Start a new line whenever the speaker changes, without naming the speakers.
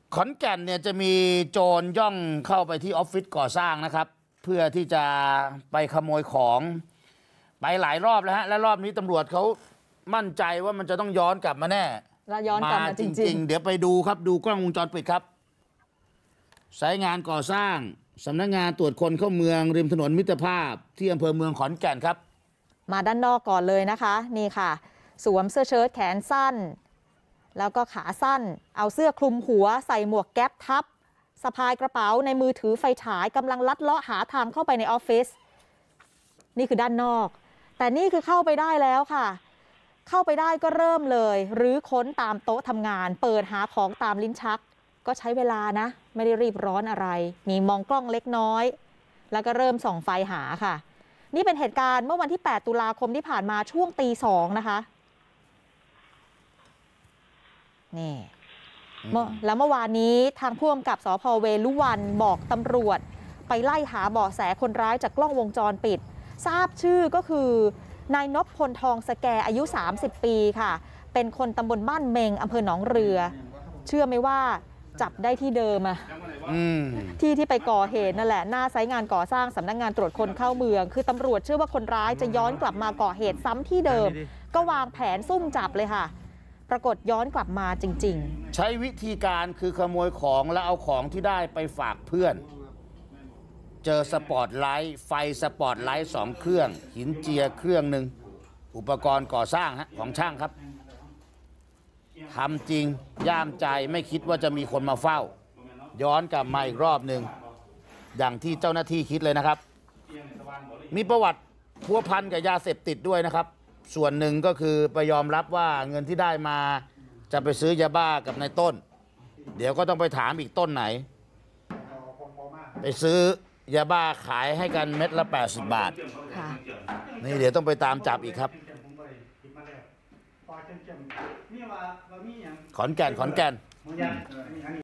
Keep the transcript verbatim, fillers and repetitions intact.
ขอนแก่นเนี่ยจะมีโจรย่องเข้าไปที่ออฟฟิศก่อสร้างนะครับเพื่อที่จะไปขโมยของไปหลายรอบแล้วฮะและรอบนี้ตำรวจเขามั่นใจว่ามันจะต้องย้อนกลับมาแน่
แล้วย้อนกลับมาจริงๆ
เดี๋ยวไปดูครับดูกล้องวงจรปิดครับสายงานก่อสร้างสำนักงานตรวจคนเข้าเมืองริมถนนมิตรภาพที่อำเภอเมืองขอนแก่นครับ
มาด้านนอกก่อนเลยนะคะนี่ค่ะสวมเสื้อเชิ้ตแขนสั้นแล้วก็ขาสั้นเอาเสื้อคลุมหัวใส่หมวกแก๊ปทับสะพายกระเป๋าในมือถือไฟฉายกำลังลัดเลาะหาทางเข้าไปในออฟฟิศนี่คือด้านนอกแต่นี่คือเข้าไปได้แล้วค่ะเข้าไปได้ก็เริ่มเลยรื้อค้นตามโต๊ะทำงานเปิดหาของตามลิ้นชักก็ใช้เวลานะไม่ได้รีบร้อนอะไรมีมองกล้องเล็กน้อยแล้วก็เริ่มส่องไฟหาค่ะนี่เป็นเหตุการณ์เมื่อวันที่แปดตุลาคมที่ผ่านมาช่วงตีสองนะคะนี่แล้วเมื่อวานนี้ทางผู้กำกับสภ.เวลุวันบอกตำรวจไปไล่หาเบาะแสคนร้ายจากกล้องวงจรปิดทราบชื่อก็คือนายนพพลทองสแกอายุสามสิบปีค่ะเป็นคนตำบลบ้านเมงอำเภอหนองเรือเชื่อไหมว่าจับได้ที่เดิมอะที่ที่ไปก่อเหตุนั่นแหละหน้าไซต์งานก่อสร้างสำนักงานตรวจคนเข้าเมืองคือตำรวจเชื่อว่าคนร้ายจะย้อนกลับมาก่อเหตุซ้ำที่เดิมก็วางแผนซุ่มจับเลยค่ะปรากฏย้อนกลับมาจริง
ๆใช้วิธีการคือขโมยของแล้วเอาของที่ได้ไปฝากเพื่อนเจอสปอตไลท์ไฟสปอตไลท์สองเครื่องหินเจียเครื่องหนึ่งอุปกรณ์ก่อสร้างฮะของช่างครับทำจริงย่ามใจไม่คิดว่าจะมีคนมาเฝ้าย้อนกลับมาอีกรอบหนึ่งอย่างที่เจ้าหน้าที่คิดเลยนะครับมีประวัติพัวพันกับยาเสพติดด้วยนะครับส่วนหนึ่งก็คือไปยอมรับว่าเงินที่ได้มาจะไปซื้อยาบ้ากับนายต้นเดี๋ยวก็ต้องไปถามอีกต้นไหนไปซื้อยาบ้าขายให้กันเม็ดละแปดสิบบาทนี่เดี๋ยวต้องไปตามจับอีกครับขอนแก่นขอนแก่น